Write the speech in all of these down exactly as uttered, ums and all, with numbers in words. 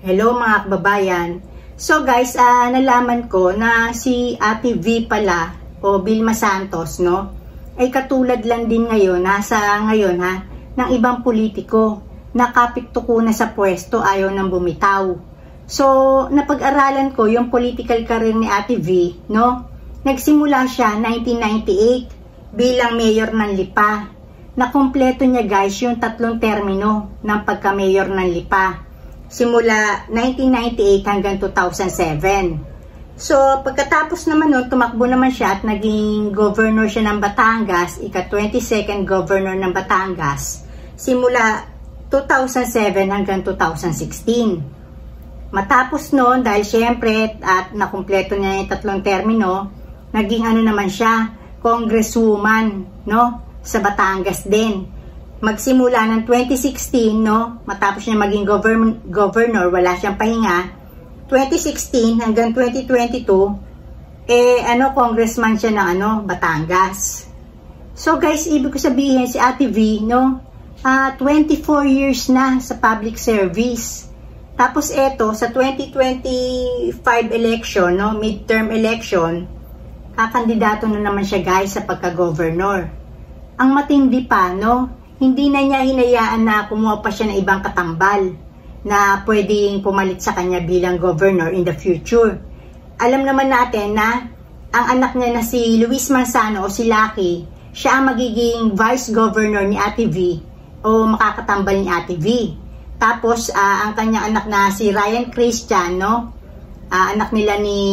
Hello mga kababayan. So guys, uh, nalaman ko na si Ate V pala o Vilma Santos, no, ay katulad lang din ngayon, nasa ngayon ha, ng ibang politiko na kapit-tuko na sa pwesto, ayaw nang bumitaw. So, napag-aralan ko yung political career ni Ate V, no? Nagsimula siya nineteen ninety-eight bilang mayor ng Lipa. Nakumpleto niya guys yung tatlong termino ng pagka-mayor ng Lipa. Simula nineteen ninety-eight hanggang two thousand seven. So, pagkatapos naman nun, tumakbo naman siya at naging governor siya ng Batangas, ika-twenty-second governor ng Batangas, simula two thousand seven hanggang two thousand sixteen. Matapos nun, dahil syempre at nakumpleto niya yung tatlong termino, naging ano naman siya, congresswoman, no, sa Batangas din. Magsimula ng twenty sixteen, no, matapos niya maging govern governor, wala siyang pahinga, twenty sixteen hanggang twenty twenty-two, eh, ano, congressman siya ng, ano, Batangas. So, guys, ibig ko sabihin, si Ate V, no, uh, twenty-four years na sa public service. Tapos, eto, sa twenty twenty-five election, no, midterm election, kakandidato na naman siya, guys, sa pagka-governor. Ang matindi pa, no, hindi na niya hinayaan na kumuha pa siya ng ibang katambal na pwedeng pumalit sa kanya bilang governor in the future. Alam naman natin na ang anak niya na si Luis Manzano o si Lucky, siya ang magiging vice governor ni Ate V o makakatambal ni Ate V. Tapos uh, ang kanyang anak na si Ryan Christian, no? Uh, anak nila ni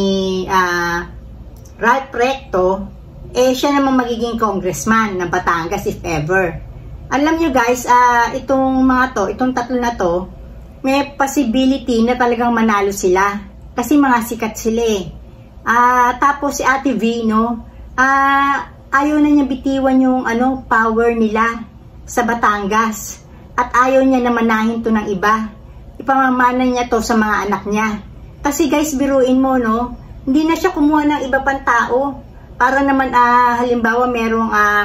uh, Ralph Recto, eh siya naman magiging congressman ng Batangas if ever. Alam nyo guys, uh, itong mga to, itong tatlo na to, may possibility na talagang manalo sila. Kasi mga sikat sila eh. Uh, tapos si Ate V, no, uh, ayaw na niya bitiwan yung ano, power nila sa Batangas. At ayaw niya na manahin to ng iba. Ipamamana niya to sa mga anak niya. Kasi guys, biruin mo, no, hindi na siya kumuha ng iba pang tao. Para naman, uh, halimbawa, merong... Uh,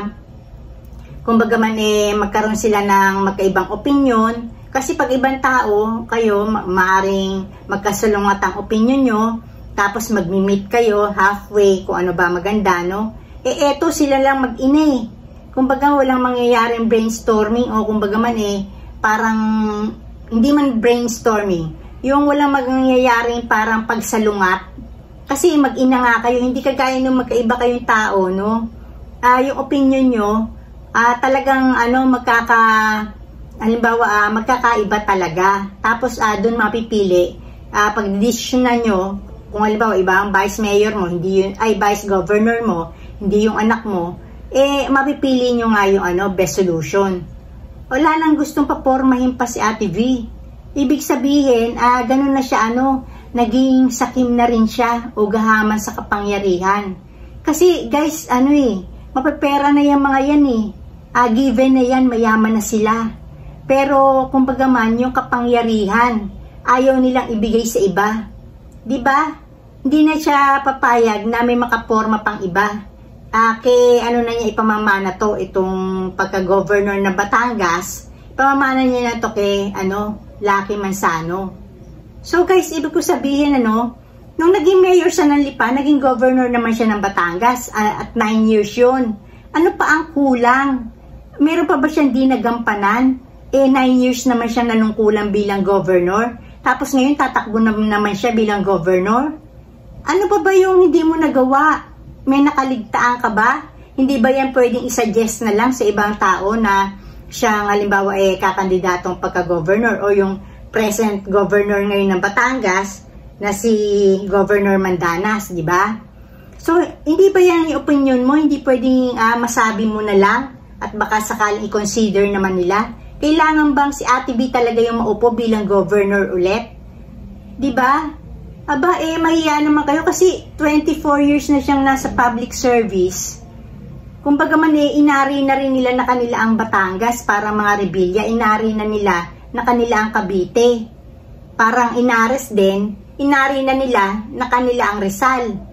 kumbaga man eh, magkaroon sila ng magkaibang opinion. Kasi pag ibang tao, kayo, ma maaring magkasalungat ang opinion nyo, tapos magmi-meet kayo halfway kung ano ba maganda, no? Eh, eto sila lang mag-ina eh. Kumbaga walang mangyayaring brainstorming o kumbaga man eh, parang, hindi man brainstorming, yung walang mangyayaring parang pagsalungat. Kasi mag-ina nga kayo, hindi kagaya nung magkaiba kayong tao, no? Uh, yung opinion nyo, Uh, talagang ano magkaka halimbawa uh, magkakaiba talaga. Tapos uh, doon mapipili uh, pag desisyonan nyo kung halimbawa iba ang vice mayor mo, hindi yun, ay vice governor mo, hindi yung anak mo, eh mapipili nyo nga yung ano best solution. Wala lang gustong papormahin pa si Ate V. Ibig sabihin uh, ganun na siya ano, naging sakim na rin siya o gahaman sa kapangyarihan. Kasi guys ano eh, mapapera na yung mga yan eh. Uh, given na yan, mayaman na sila. Pero, kumbaga man, yung kapangyarihan, ayaw nilang ibigay sa iba. Diba? Hindi na siya papayag na may makaporma pang iba. Uh, kay, ano na niya, ipamamana to, itong pagka-governor ng Batangas, ipamamana niya na to kay, ano, Lucky Manzano. So, guys, ibig ko sabihin, ano, nung naging mayor siya ng Lipa, naging governor naman siya ng Batangas, uh, at nine years yun. Ano pa ang kulang? Meron pa ba siyang di nagampanan? Eh, nine years naman siya nanungkulan bilang governor. Tapos ngayon, tatakbo na naman siya bilang governor. Ano pa ba yung hindi mo nagawa? May nakaligtaan ka ba? Hindi ba yan pwedeng isuggest na lang sa ibang tao na siyang, halimbawa, eh, kakandidatong pagka-governor o yung present governor ngayon ng Batangas na si Governor Mandanas, di ba? So, hindi ba yan yung opinion mo? Hindi pwedeng uh, masabi mo na lang? At baka sakaling i-consider naman nila. Kailangan bang si Ate V talaga yung maupo bilang governor ulit? Diba? Aba, eh, mahiya naman kayo kasi twenty-four years na siyang nasa public service. Kumbaga man eh, inari na rin nila na kanila ang Batangas para mga rebelya. Inari na nila na kanila ang Cavite. Parang inares din, inari na nila na kanila ang Rizal.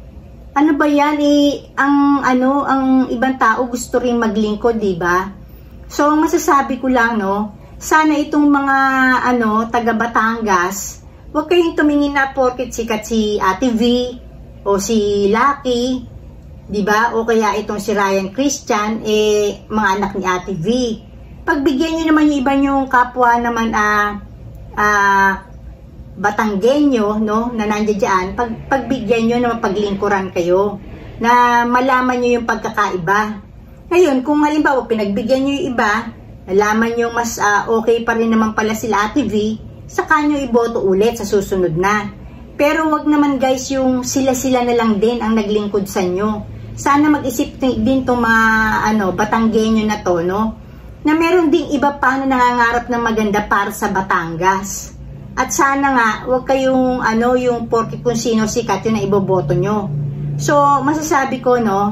Ano ba yan eh, ang ano, ang ibang tao gusto rin maglingkod, di ba? So, masasabi ko lang, no, sana itong mga ano, taga Batangas huwag kayong tumingin na porket sikat si Ate V o si Lucky, di ba? O kaya itong si Ryan Christian, eh, mga anak ni Ate V. Pagbigyan nyo naman yung iba yung kapwa naman, ah, ah, Batanggenyo, no, na nandiyan dyan, pag, pagbigyan nyo na paglingkuran kayo, na malaman nyo yung pagkakaiba. Ngayon, kung halimbawa, pinagbigyan nyo yung iba, nalaman nyo mas uh, okay pa rin naman pala sila Ate V, saka nyo iboto ulit sa susunod na. Pero wag naman guys, yung sila-sila na lang din ang naglingkod sa nyo. Sana mag-isip din itong mga ano, Batanggenyo na to, no, na meron ding iba pa na nangangarap ng maganda para sa Batangas. At sana nga, wag kayong, ano, yung porke kung sino sikat yun na iboboto nyo. So, masasabi ko, no,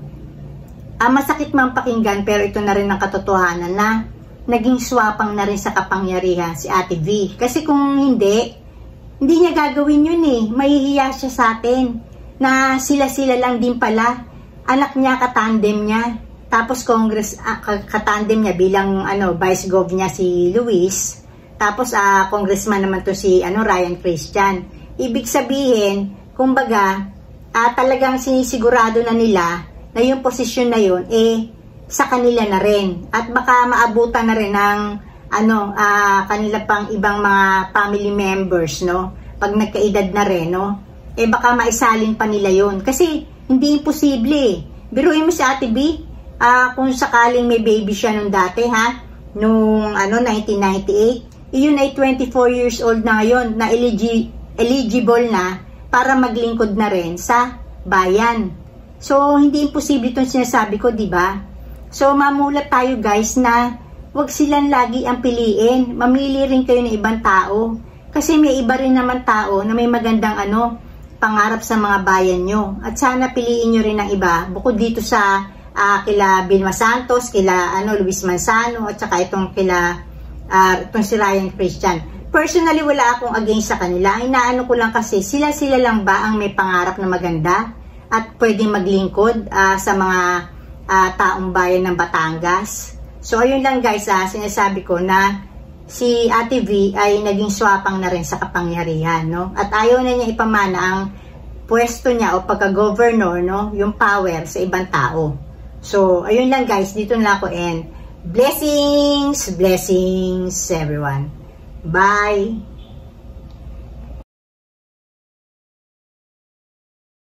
ah, masakit mang pakinggan, pero ito na rin ang katotohanan na naging swapang na rin sa kapangyarihan si Ate V. Kasi kung hindi, hindi niya gagawin yun eh. Mahihiya siya sa atin na sila-sila lang din pala. Anak niya, katandem niya. Tapos Congress, ah, katandem niya bilang ano, Vice Gov niya si Luis. Tapos uh, congressman naman to si ano, Ryan Christian. Ibig sabihin, kumbaga, uh, talagang sinisigurado na nila na yung posisyon na yun, eh, sa kanila na rin. At baka maabutan na rin ng ano, uh, kanila pang ibang mga family members, no? Pag nagkaedad na rin, no? Eh, baka maisalin pa nila yun. Kasi, hindi imposible eh. Biruin mo si Ate B, uh, kung sakaling may baby siya nung dati, ha? Nung ano, nineteen ninety-eight. Yun ay twenty-four years old na ngayon na eligi eligible na para maglingkod na rin sa bayan. So, hindi imposible itong sinasabi ko, di ba? So, mamulat tayo guys na wag silang lagi ang piliin. Mamili rin kayo ng ibang tao. Kasi may iba rin naman tao na may magandang ano, pangarap sa mga bayan nyo. At sana piliin nyo rin ng iba. Bukod dito sa uh, kila Vilma Santos, kila ano, Luis Manzano, at saka itong kila Uh, itong si Ryan Christian. Personally, wala akong against sa kanila. Inaano ko lang kasi, sila-sila lang ba ang may pangarap na maganda at pwedeng maglingkod uh, sa mga uh, taong bayan ng Batangas. So, ayun lang guys, uh, sinasabi ko na si Ate V ay naging swapang na rin sa kapangyarihan, no? At ayaw na niya ipamana ang pwesto niya o pagka-governor, no? Yung power sa ibang tao. So, ayun lang guys, dito na ako end. Blessings, blessings everyone. Bye.